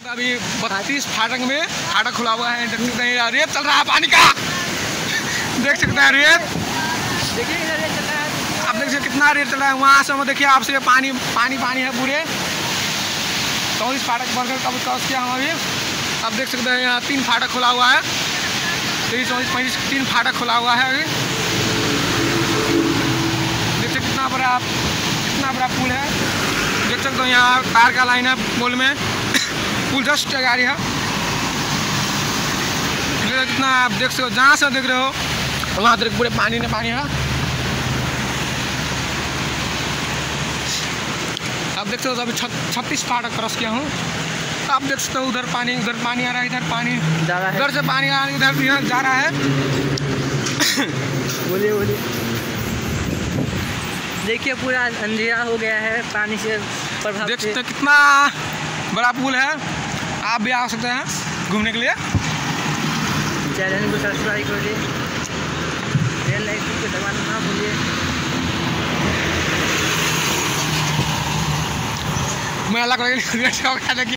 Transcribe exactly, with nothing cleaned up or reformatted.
अभी बत्तीस फाटक में फाटक खुला हुआ है, देख सकते हैं रेत चल रहा है पानी का, देख सकते हैं रेत, देखिए इधर रेत चल रहा है, आप देख सकते कितना रेत चल रहा है। वहाँ से देखिए आपसे पानी पानी पानी है पूरे चौबीस फाटक बनकर कब क्रॉस किया हम अभी। आप देख सकते हैं यहाँ तीन फाटक खुला हुआ है, तेईस चौबीस पैंतीस तीन फाटक खुला हुआ है अभी। देख सकते कितना बड़ा कितना बड़ा पुल है, देख सकते हो यहाँ कार का लाइन है पुल में, पुल जस्ट गाड़ी है कितना आप देख सकते हो, जहाँ से देख रहे हो वहाँ तक पूरे पानी में पानी है। आप देख सकते हो अभी छत्तीस फाटक क्रॉस किया हूँ, आप देख सकते हो उधर पानी उधर पानी आ रहा है, इधर पानी जा रहा है, उधर से पानी आ रहा है, इधर यहाँ जा रहा है। बोलिए बोलिए। देखिए पूरा अंधेरा हो गया है पानी से प्रभाव, देख सकते कितना बड़ा पुल है, आप भी आ सकते हैं घूमने के लिए। चैनल को सब्सक्राइब करिए, बेल आइकन को दबाना ना भूलिए। मैं अलग